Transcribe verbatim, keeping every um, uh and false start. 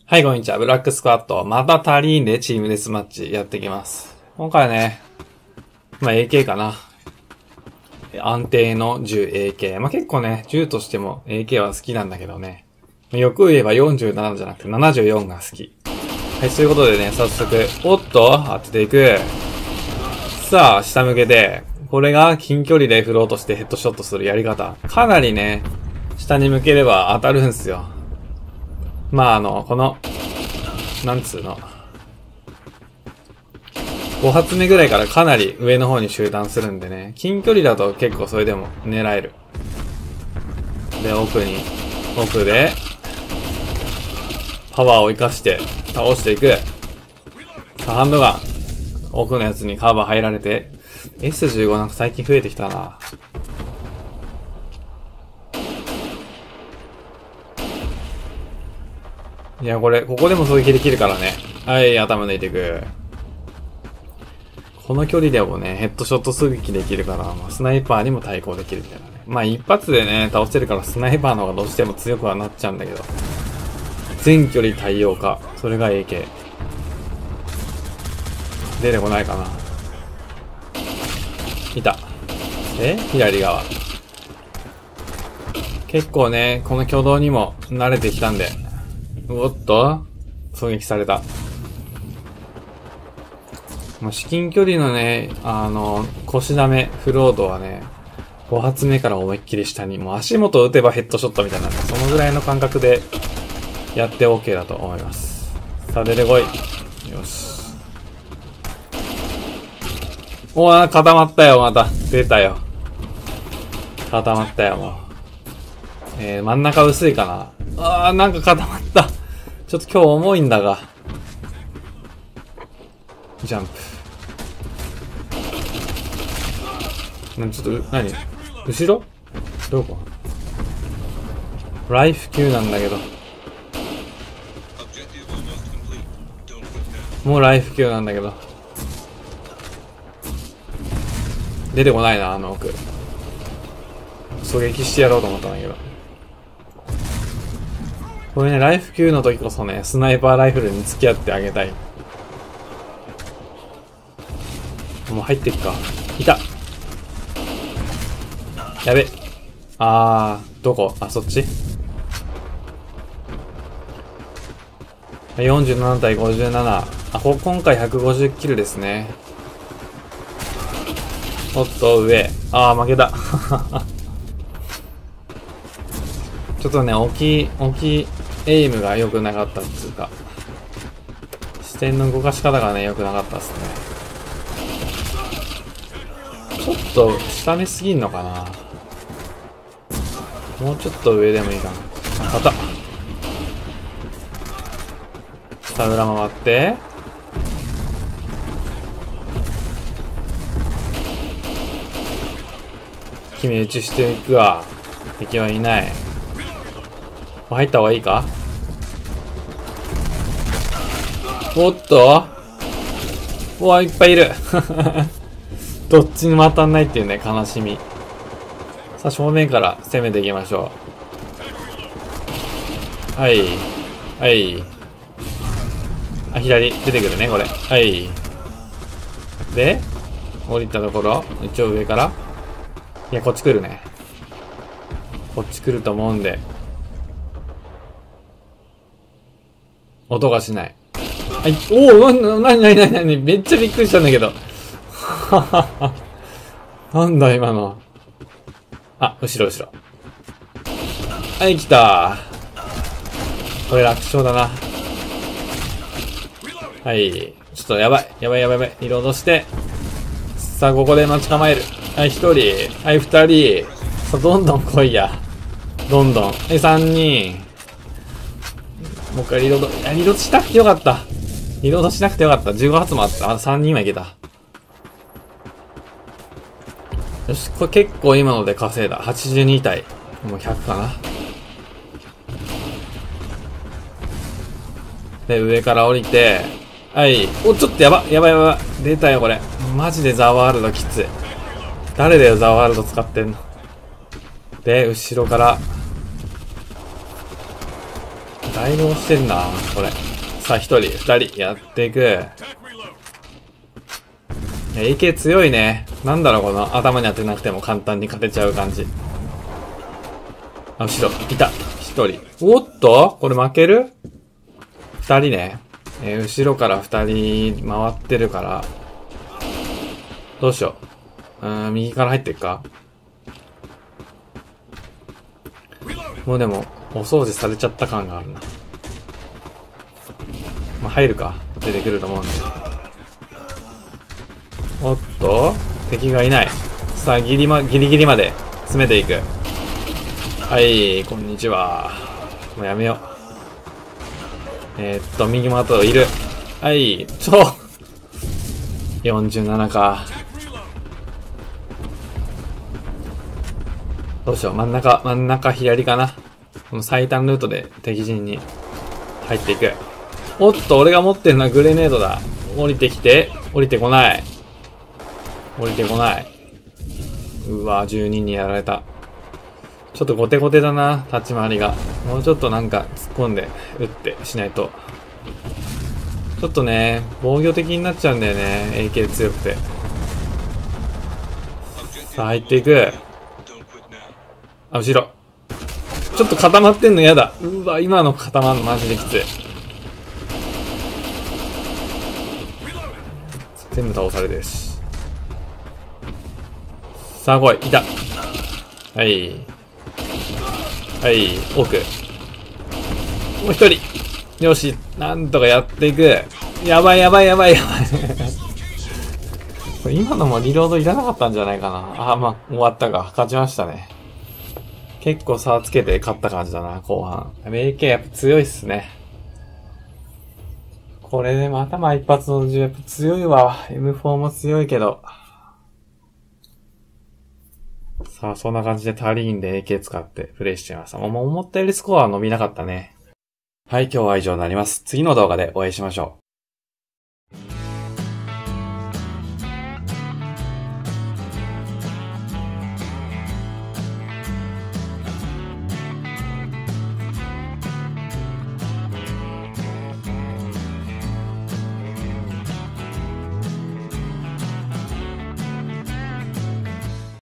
はい、こんにちは。ブラックスクワット。また足りんでチームデスマッチやっていきます。今回はね、まあ エーケー かな。安定の銃 エーケー。まあ結構ね、銃としても エーケー は好きなんだけどね。よく言えばよんじゅうななじゃなくてななじゅうよんが好き。はい、そういうことでね、早速、おっと当てていく。さあ、下向けて、これが近距離で振ろうとしてヘッドショットするやり方。かなりね、下に向ければ当たるんすよ。まああの、この、なんつうの。ご発目ぐらいからかなり上の方に集団するんでね。近距離だと結構それでも狙える。で、奥に、奥で、パワーを活かして倒していく。さあ、ハンドガン。奥のやつにカバー入られて。エスじゅうご なんか最近増えてきたな。いや、これ、ここでも狙撃できるからね。はい、頭抜いていく。この距離でもね、ヘッドショット狙撃できるから、まあ、スナイパーにも対抗できるみたいなね。まあ、一発でね、倒せるからスナイパーの方がどうしても強くはなっちゃうんだけど。全距離対応か。それが エーケー。出てこないかな。いた。え左側。結構ね、この挙動にも慣れてきたんで。おっと狙撃された。もう至近距離のね、あの、腰ダメ、フロードはね、ご発目から思いっきり下に、もう足元を打てばヘッドショットみたいな、そのぐらいの感覚でやって OK だと思います。さあ、出てこい。よし。おわ、固まったよ、また。出たよ。固まったよ、もう。えー、真ん中薄いかな。あー、なんか固まった。ちょっと今日重いんだが。ジャンプ。なちょっと、なに後ろどこライフ級なんだけど。もうライフ級なんだけど。出てこないな、あの奥。狙撃してやろうと思ったんだけど。これね、ライフ級の時こそね、スナイパーライフルに付き合ってあげたい。もう入っていくか。いたやべ。あー、どこあ、そっち ?よんじゅうなな 対ごじゅうなな。あ、こ、今回ひゃくごじゅうキルですね。おっと、上。あー、負けた。ちょっとね、大きい、大きいエイムが良くなかったっつうか。視点の動かし方がね、良くなかったっすね。ちょっと、下目すぎんのかな。もうちょっと上でもいいかな。また。下裏回って。決め打ちしていくわ。敵はいない。入った方がいいか。おっとうわ、いっぱいいる。どっちにも当たんないっていうね、悲しみ。さあ、正面から攻めていきましょう。はい。はい。あ、左、出てくるね、これ。はい。で、降りたところ、一応上から。いや、こっち来るね。こっち来ると思うんで。音がしない。はい。おお、な、なになになになにめっちゃびっくりしたんだけど。ははは。なんだ今の。あ、後ろ後ろ。はい、来た。これ楽勝だな。はい。ちょっとやばい。やばいやばいやばい。リロードして。さあ、ここで待ち構える。はい、一人。はい、二人。さあ、どんどん来いや。どんどん。はい、三人。もう一回リロード。いや、リロードしなくてよかった。リロードしなくてよかった。じゅうご発もあった。あ、さんにんはいけた。よし、これ結構今ので稼いだ。はちじゅうに体。もうひゃくかな。で、上から降りて、はい。お、ちょっとやば、やばいやばい。出たよ、これ。マジでザワールドきつい。誰だよ、ザワールド使ってんの。で、後ろから。 だいぶ押してんな、これ。さあ、一人、二人、やっていく。エーケー 強いね。なんだろう、この頭に当てなくても簡単に勝てちゃう感じ。あ、後ろ、いた。一人。おっとこれ負ける？二人ね。えー、後ろから二人回ってるから。どうしよう。うーん、右から入っていくか？もうでも、お掃除されちゃった感があるな。まあ、入るか。出てくると思うんで。おっと敵がいない。さあ、ギリま、ギリギリまで詰めていく。はい、こんにちは。もうやめよう。えー、っと、右もあといる。はい、ちょよんじゅうななか。どうしよう、真ん中、真ん中左かな。この最短ルートで敵陣に入っていく。おっと、俺が持ってるのはグレネードだ。降りてきて、降りてこない。降りてこない。うわ、じゅうににやられた。ちょっとゴテゴテだな、立ち回りが。もうちょっとなんか突っ込んで、打ってしないと。ちょっとね、防御的になっちゃうんだよね、エーケー 強くて。さあ、入っていく。あ、後ろ。ちょっと固まってんの嫌だ。うわ、今の固まんのマジできつい。全部倒されてるし。さあ来い、いた。はい。はい、奥。もう一人。よし、なんとかやっていく。やばいやばいやばいやばい。これ今のもリロードいらなかったんじゃないかな。あ、まあ、終わったか。勝ちましたね。結構差つけて勝った感じだな、後半。エーケー やっぱ強いっすね。これでも頭一発のじゅうやっぱ強いわ。エムフォー も強いけど。さあ、そんな感じでタリーンで エーケー 使ってプレイしてみました。もう思ったよりスコアは伸びなかったね。はい、今日は以上になります。次の動画でお会いしましょう。